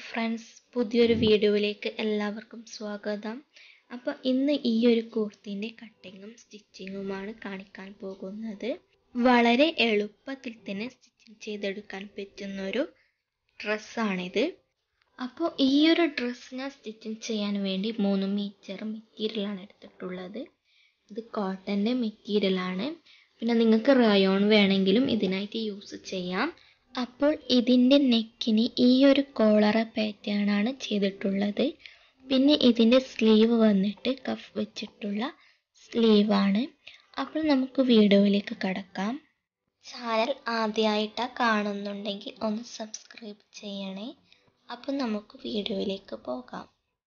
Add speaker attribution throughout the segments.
Speaker 1: Friends, പുതിയൊരു വീഡിയോയിലേക്ക് എല്ലാവർക്കും സ്വാഗതം. അപ്പോൾ ഇന്ന് ഈ ഒരു കുർത്തിൻ്റെ കട്ടിങ്ങും സ്റ്റിച്ചിങ്ങുമാണ് കാണിക്കാൻ പോകുന്നത്. വളരെ എളുപ്പത്തിൽ തന്നെ സ്റ്റിച്ചിങ് ചെയ്തെടുക്കാൻ പറ്റുന്നൊരു ഡ്രസ്സാണിത്. അപ്പോൾ ഈ ഒരു ഡ്രസ്സ് ഞാൻ സ്റ്റിച്ചിങ് ചെയ്യാൻ വേണ്ടി 3 മീറ്റർ മെറ്റീരിയലാണ് എടുത്തിട്ടുള്ളത്. ഇത് കോട്ടൻ്റെ മെറ്റീരിയലാണ്. പിന്നെ നിങ്ങൾക്ക് റയോൺ വേണമെങ്കിലും ഇതിനായിട്ട് യൂസ് ചെയ്യാം. അപ്പോൾ ഇതിൻ്റെ നെക്കിന് ഈ ഒരു കോളറ പാറ്റേൺ ആണ് ചെയ്തിട്ടുള്ളത്. പിന്നെ ഇതിൻ്റെ സ്ലീവ് വന്നിട്ട് കഫ് വെച്ചിട്ടുള്ള സ്ലീവാണ്. അപ്പോൾ നമുക്ക് വീഡിയോയിലേക്ക് കടക്കാം. ചാനൽ ആദ്യമായിട്ടാണ് കാണുന്നുണ്ടെങ്കിൽ ഒന്ന് സബ്സ്ക്രൈബ് ചെയ്യണേ. അപ്പോൾ നമുക്ക് വീഡിയോയിലേക്ക് പോകാം.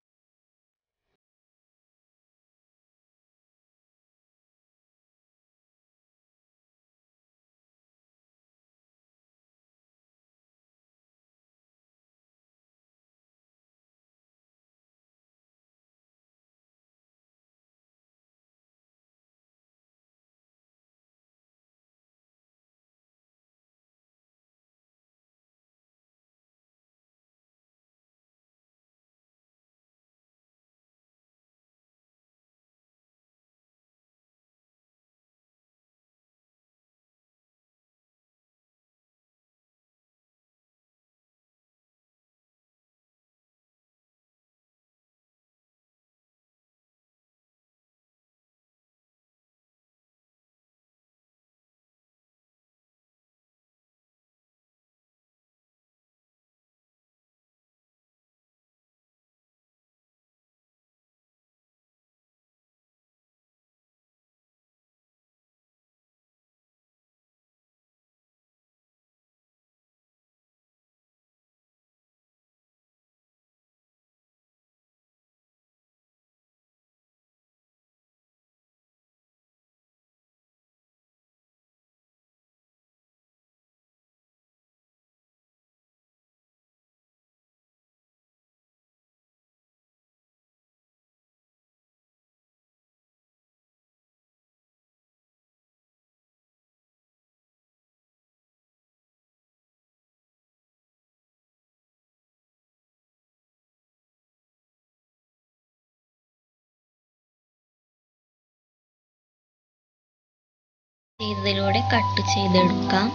Speaker 1: ഇതിലൂടെ കട്ട് ചെയ്തെടുക്കാം.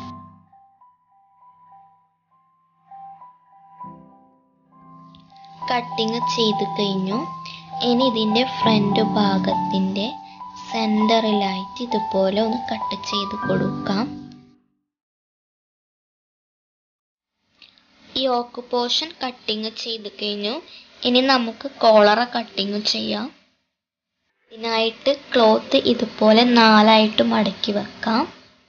Speaker 1: കട്ടിങ് ചെയ്ത് കഴിഞ്ഞു. ഇനി ഇതിൻ്റെ ഫ്രണ്ട് ഭാഗത്തിൻ്റെ സെൻറ്ററിലായിട്ട് ഇതുപോലെ ഒന്ന് കട്ട് ചെയ്ത് കൊടുക്കാം. ഈ യോക്ക് പോർഷൻ കട്ടിങ് ചെയ്ത് കഴിഞ്ഞു. ഇനി നമുക്ക് കോളറ കട്ടിങ് ചെയ്യാം. ഇതിനായിട്ട് ക്ലോത്ത് ഇതുപോലെ 4ആയിട്ട് മടക്കി വെക്കാം.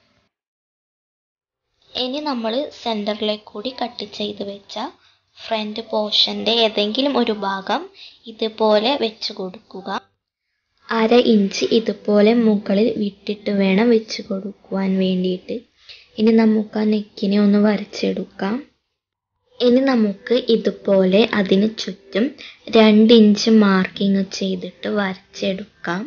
Speaker 1: ഇനി നമ്മൾ സെൻറ്ററിലേക്ക് കൂടി കട്ട് ചെയ്ത് വെച്ച ഫ്രണ്ട് പോർഷൻ്റെ ഏതെങ്കിലും ഒരു ഭാഗം ഇതുപോലെ വെച്ച് കൊടുക്കുക. 1/2 ഇഞ്ച് ഇതുപോലെ മുകളിൽ വിട്ടിട്ട് വേണം വെച്ച് കൊടുക്കുവാൻ വേണ്ടിയിട്ട്. ഇനി നമുക്ക് ആ നെക്കിനെ ഒന്ന് വരച്ചെടുക്കാം. ഇനി നമുക്ക് ഇതുപോലെ അതിന് ചുറ്റും 2 ഇഞ്ച് മാർക്കിങ് ചെയ്തിട്ട് വരച്ചെടുക്കാം.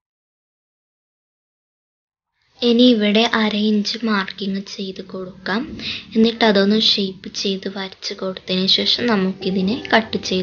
Speaker 1: ഇനി ഇവിടെ 1/2 ഇഞ്ച് മാർക്കിങ് ചെയ്ത് കൊടുക്കാം. എന്നിട്ട് അതൊന്ന് ഷേപ്പ് ചെയ്ത് വരച്ച് കൊടുത്തതിന് ശേഷം നമുക്കിതിനെ കട്ട് ചെയ്ത്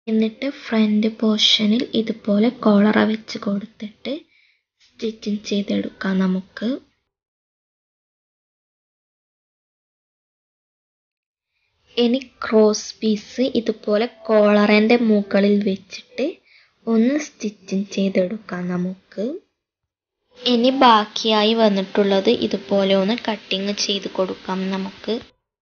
Speaker 1: എന്നിട്ട് ഫ്രണ്ട് പോർഷനിൽ ഇതുപോലെ കോളറ വെച്ച് കൊടുത്തിട്ട് സ്റ്റിച്ചിങ് ചെയ്തെടുക്കാം നമുക്ക്. ഇനി ക്രോസ് പീസ് ഇതുപോലെ കോളറിൻ്റെ മുകളിൽ വെച്ചിട്ട് ഒന്ന് സ്റ്റിച്ചിങ് ചെയ്തെടുക്കാം നമുക്ക്. ഇനി ബാക്കിയായി വന്നിട്ടുള്ളത് ഇതുപോലെ ഒന്ന് കട്ടിങ് ചെയ്ത് കൊടുക്കാം നമുക്ക്.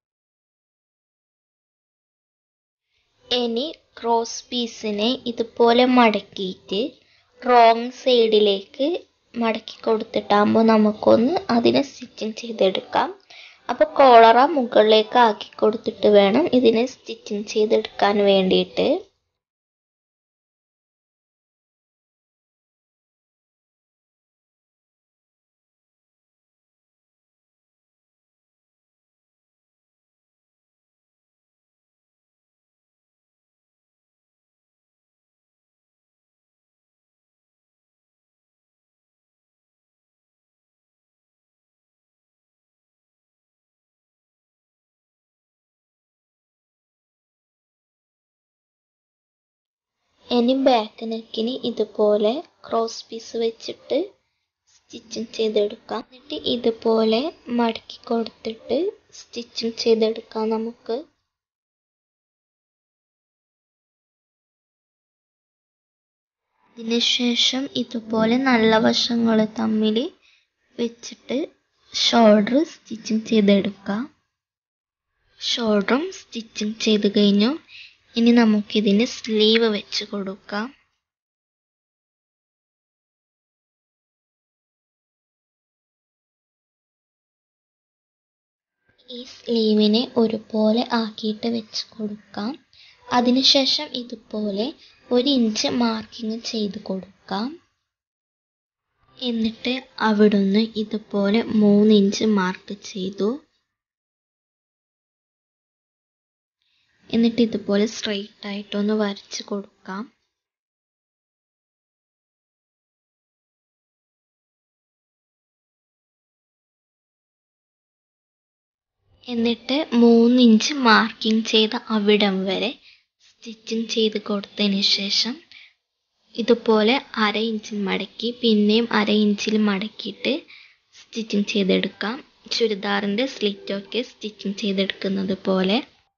Speaker 1: ഇനി ക്രോസ് പീസിനെ ഇതുപോലെ മടക്കിയിട്ട് റോങ് സൈഡിലേക്ക് മടക്കി കൊടുത്തിട്ടാകുമ്പോൾ നമുക്കൊന്ന് അതിനെ സ്റ്റിച്ചിങ് ചെയ്തെടുക്കാം. അപ്പോൾ കോളറ മുകളിലേക്ക് ആക്കി കൊടുത്തിട്ട് വേണം ഇതിനെ സ്റ്റിച്ചിങ് ചെയ്തെടുക്കാൻ വേണ്ടിയിട്ട്. ഇനി ബാക്ക് നെക്കിന് ഇതുപോലെ ക്രോസ് പീസ് വെച്ചിട്ട് സ്റ്റിച്ചിങ് ചെയ്തെടുക്കാം. എന്നിട്ട് ഇതുപോലെ മടക്കി കൊടുത്തിട്ട് സ്റ്റിച്ചിങ് ചെയ്തെടുക്കാം നമുക്ക്. ഇതിനുശേഷം ഇതുപോലെ നല്ല വശങ്ങൾ തമ്മിൽ വെച്ചിട്ട് ഷോൾഡർ സ്റ്റിച്ചിങ് ചെയ്തെടുക്കാം. ഷോൾഡറും സ്റ്റിച്ചിങ് ചെയ്ത് കഴിഞ്ഞു. ഇനി നമുക്കിതിന് സ്ലീവ് വെച്ച് കൊടുക്കാം. ഈ സ്ലീവിനെ ഒരുപോലെ ആക്കിയിട്ട് വെച്ച് കൊടുക്കാം. അതിനുശേഷം ഇതുപോലെ 1 ഇഞ്ച് മാർക്കിങ് ചെയ്ത് കൊടുക്കാം. എന്നിട്ട് അവിടുന്ന് ഇതുപോലെ 3 ഇഞ്ച് മാർക്ക് ചെയ്തു. എന്നിട്ട് ഇതുപോലെ സ്ട്രെയിറ്റ് ആയിട്ടൊന്ന് വരച്ച് കൊടുക്കാം. എന്നിട്ട് 3 ഇഞ്ച് മാർക്കിങ് ചെയ്ത അവിടം വരെ സ്റ്റിച്ചിങ് ചെയ്ത് കൊടുത്തതിന് ശേഷം ഇതുപോലെ 1/2 ഇഞ്ചിൽ മടക്കി പിന്നെയും 1/2 ഇഞ്ചിൽ മടക്കിയിട്ട് സ്റ്റിച്ചിങ് ചെയ്തെടുക്കാം. ചുരിദാറിൻ്റെ സ്ലിറ്റൊക്കെ സ്റ്റിച്ചിങ് ചെയ്തെടുക്കുന്നത് പോലെ.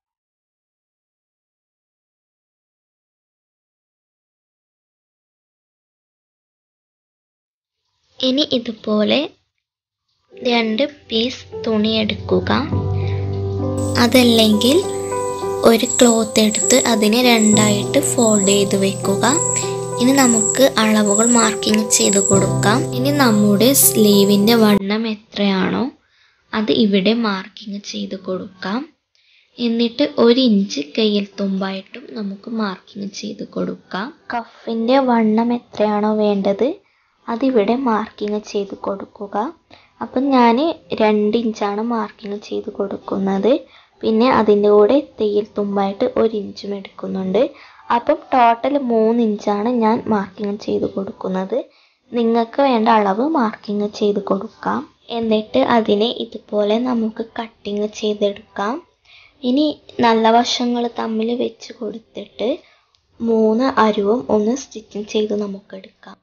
Speaker 1: ഇനി ഇതുപോലെ 2 പീസ് തുണി എടുക്കുക. അതല്ലെങ്കിൽ ഒരു ക്ലോത്ത് എടുത്ത് അതിനെ 2ആയിട്ട് ഫോൾഡ് ചെയ്ത് വെക്കുക. ഇനി നമുക്ക് അളവുകൾ മാർക്കിങ് ചെയ്ത് കൊടുക്കാം. ഇനി നമ്മുടെ സ്ലീവിൻ്റെ വണ്ണം എത്രയാണോ അത് ഇവിടെ മാർക്കിങ് ചെയ്ത് കൊടുക്കാം. എന്നിട്ട് 1 ഇഞ്ച് കയ്യിൽ തുമ്പായിട്ടും നമുക്ക് മാർക്കിങ് ചെയ്ത് കൊടുക്കാം. കഫിൻ്റെ വണ്ണം എത്രയാണോ വേണ്ടത് അതിവിടെ മാർക്കിങ് ചെയ്ത് കൊടുക്കുക. അപ്പം ഞാൻ 2 ഇഞ്ചാണ് മാർക്കിങ് ചെയ്ത് കൊടുക്കുന്നത്. പിന്നെ അതിൻ്റെ കൂടെ തയ്യൽ തുമ്പായിട്ട് 1 ഇഞ്ചും എടുക്കുന്നുണ്ട്. അപ്പം ടോട്ടൽ 3 ഇഞ്ചാണ് ഞാൻ മാർക്കിങ് ചെയ്ത് കൊടുക്കുന്നത്. നിങ്ങൾക്ക് വേണ്ട അളവ് മാർക്കിങ് ചെയ്ത് കൊടുക്കാം. എന്നിട്ട് അതിനെ ഇതുപോലെ നമുക്ക് കട്ടിങ് ചെയ്തെടുക്കാം. ഇനി നല്ല വശങ്ങൾ തമ്മിൽ വെച്ച് കൊടുത്തിട്ട് 3 അരിവും ഒന്ന് സ്റ്റിച്ചിങ് ചെയ്ത് നമുക്കെടുക്കാം.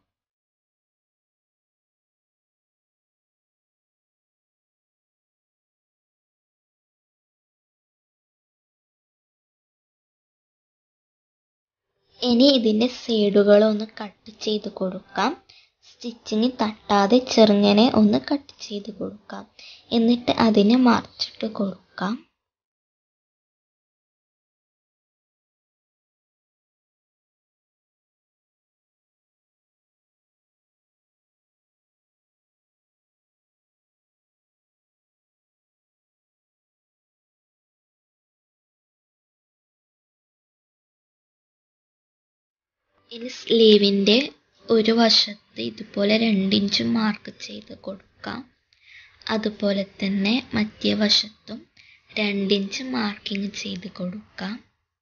Speaker 1: ഇനി ഇതിൻ്റെ സൈഡുകളൊന്ന് കട്ട് ചെയ്ത് കൊടുക്കാം. സ്റ്റിച്ചിങ് തട്ടാതെ ചെറുങ്ങനെ ഒന്ന് കട്ട് ചെയ്ത് കൊടുക്കാം. എന്നിട്ട് അതിനെ മറിച്ചിട്ട് കൊടുക്കാം. ഇനി സ്ലീവിൻ്റെ ഒരു വശത്ത് ഇതുപോലെ 2 ഇഞ്ച് മാർക്ക് ചെയ്ത് കൊടുക്കാം. അതുപോലെ തന്നെ മറ്റേ വശത്തും 2 ഇഞ്ച് മാർക്കിങ് ചെയ്ത് കൊടുക്കാം.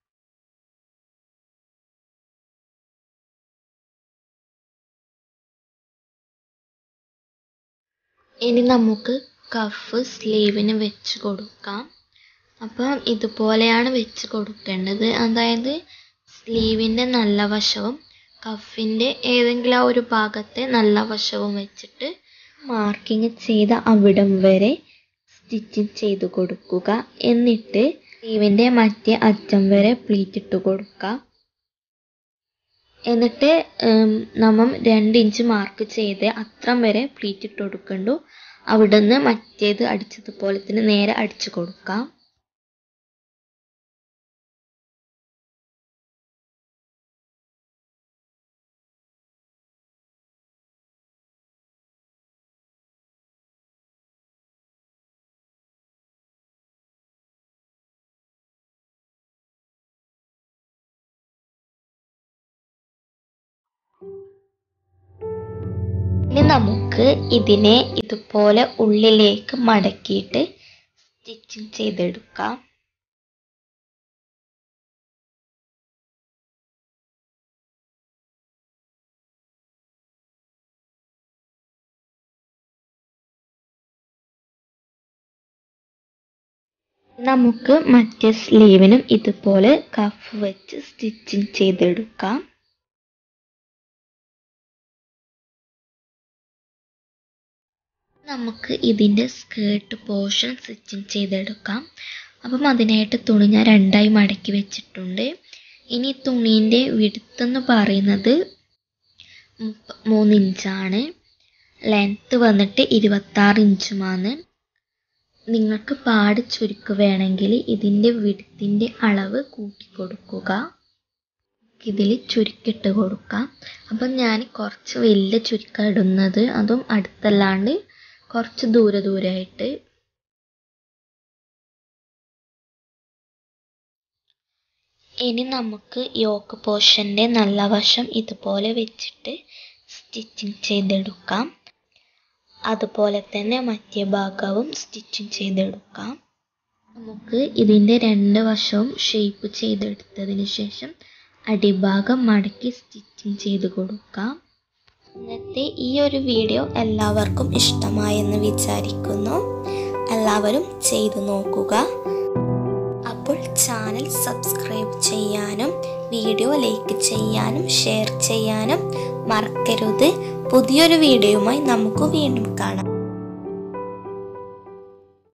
Speaker 1: ഇനി നമുക്ക് കഫ് സ്ലീവിന് വെച്ച് കൊടുക്കാം. അപ്പം ഇതുപോലെയാണ് വെച്ച് കൊടുക്കേണ്ടത്. അതായത് സ്ലീവിൻ്റെ നല്ല വശവും കഫിൻ്റെ ഏതെങ്കിലും ഒരു ഭാഗത്തെ നല്ല വശവും വെച്ചിട്ട് മാർക്കിങ് ചെയ്ത അവിടം വരെ സ്റ്റിച്ചിങ് ചെയ്ത് കൊടുക്കുക. എന്നിട്ട് സ്ലീവിൻ്റെ മറ്റേ അറ്റം വരെ പ്ലീറ്റ് ഇട്ട് കൊടുക്കുക. എന്നിട്ട് നമ്മൾ 2 ഇഞ്ച് മാർക്ക് ചെയ്ത് അത്രം വരെ പ്ലീറ്റ് ഇട്ട് കൊടുക്കണ്ടു. അവിടെ നിന്ന് മറ്റേത് അടിച്ചതുപോലെ തന്നെ നേരെ അടിച്ചു കൊടുക്കാം. ഇനി നമുക്ക് ഇതിനെ ഇതുപോലെ ഉള്ളിലേക്ക് മടക്കിയിട്ട് സ്റ്റിച്ചിങ് ചെയ്തെടുക്കാം. നമുക്ക് മറ്റേ സ്ലീവിനും ഇതുപോലെ കഫ് വെച്ച് സ്റ്റിച്ചിങ് ചെയ്തെടുക്കാം. നമുക്ക് ഇതിൻ്റെ സ്കേർട്ട് പോർഷൻ സ്റ്റിച്ചിങ് ചെയ്തെടുക്കാം. അപ്പം അതിനായിട്ട് തുണി ഞാൻ 2ആയി മടക്കി വെച്ചിട്ടുണ്ട്. ഇനി തുണീൻ്റെ വിഡ്ത്ത് എന്ന് പറയുന്നത് 3 ഇഞ്ചാണ്. ലെങ്ത്ത് വന്നിട്ട് 26 ഇഞ്ചുമാണ്. നിങ്ങൾക്ക് പാട് ചുരുക്ക് വേണമെങ്കിൽ ഇതിൻ്റെ വിഡ്ത്തിൻ്റെ അളവ് കൂട്ടിക്കൊടുക്കുക. ഇതിൽ ചുരുക്കിട്ട് കൊടുക്കാം. അപ്പം ഞാൻ കുറച്ച് വലിയ ചുരുക്കം ഇടുന്നത്, അതും അടുത്തല്ലാണ്ട് കുറച്ച് ദൂരമായിട്ട്. ഇനി നമുക്ക് യോക്ക് പോർഷൻ്റെ നല്ല വശം ഇതുപോലെ വെച്ചിട്ട് സ്റ്റിച്ചിങ് ചെയ്തെടുക്കാം. അതുപോലെ തന്നെ മറ്റേ ഭാഗവും സ്റ്റിച്ചിങ് ചെയ്തെടുക്കാം. നമുക്ക് ഇതിൻ്റെ 2 വശവും ഷേപ്പ് ചെയ്തെടുത്തതിന് ശേഷം അടിഭാഗം മടക്കി സ്റ്റിച്ചിങ് ചെയ്ത് കൊടുക്കാം. ഇന്നത്തെ ഈ ഒരു വീഡിയോ എല്ലാവർക്കും ഇഷ്ടമായെന്ന് വിചാരിക്കുന്നു. എല്ലാവരും ചെയ്തു നോക്കുക. അപ്പോൾ ചാനൽ സബ്സ്ക്രൈബ് ചെയ്യാനും വീഡിയോ ലൈക്ക് ചെയ്യാനും ഷെയർ ചെയ്യാനും മറക്കരുത്. പുതിയൊരു വീഡിയോയുമായി നമുക്ക് വീണ്ടും കാണാം.